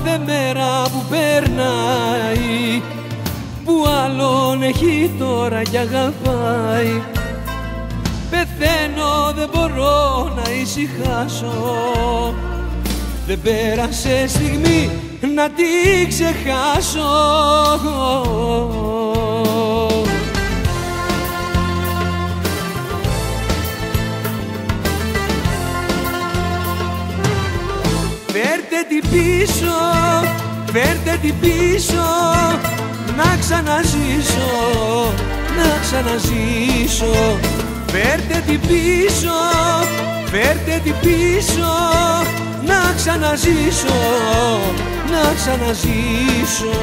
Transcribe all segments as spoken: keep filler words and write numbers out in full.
κάθε μέρα που περνάει, που άλλον έχει τώρα κι αγαπάει. Πεθαίνω, δεν μπορώ να ησυχάσω, δεν πέρασε στιγμή να τη ξεχάσω. Φέρτε την πίσω, φέρτε την πίσω, να ξαναζήσω, να ξαναζήσω. Φέρτε την πίσω, φέρτε την πίσω, να ξαναζήσω, να ξαναζήσω.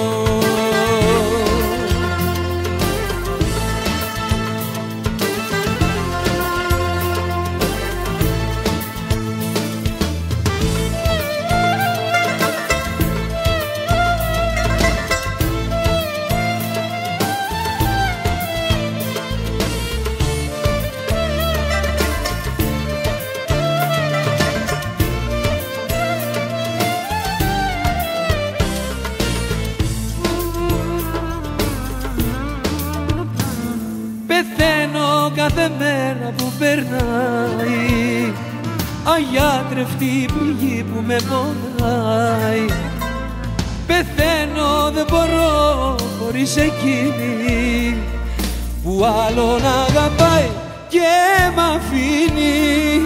Πεθαίνω κάθε μέρα που περνάει, αγιάτρευτη πληγή που με πονάει. Πεθαίνω, δεν μπορώ χωρίς εκείνη που άλλον αγαπάει και μ' αφήνει.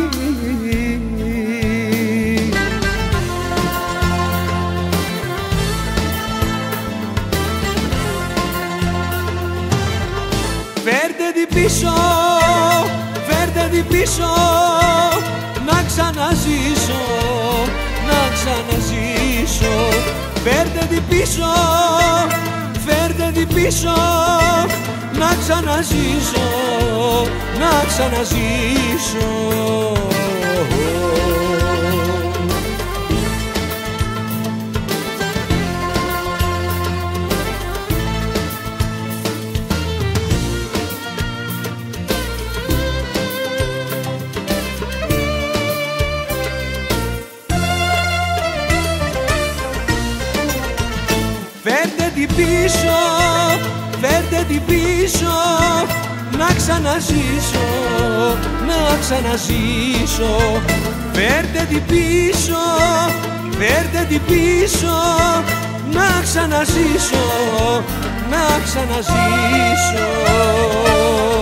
Φέρτε την πίσω, φέρτε την πίσω, να ξαναζήσω, να ξαναζήσω. Φέρτε την πίσω, φέρτε την πίσω, να ξαναζήσω, να ξαναζήσω. Φέρτε την πίσω, φέρτε την πίσω, να ξαναζήσω, να ξαναζήσω. Φέρτε την πίσω, φέρτε την πίσω, να ξαναζήσω, να ξαναζήσω.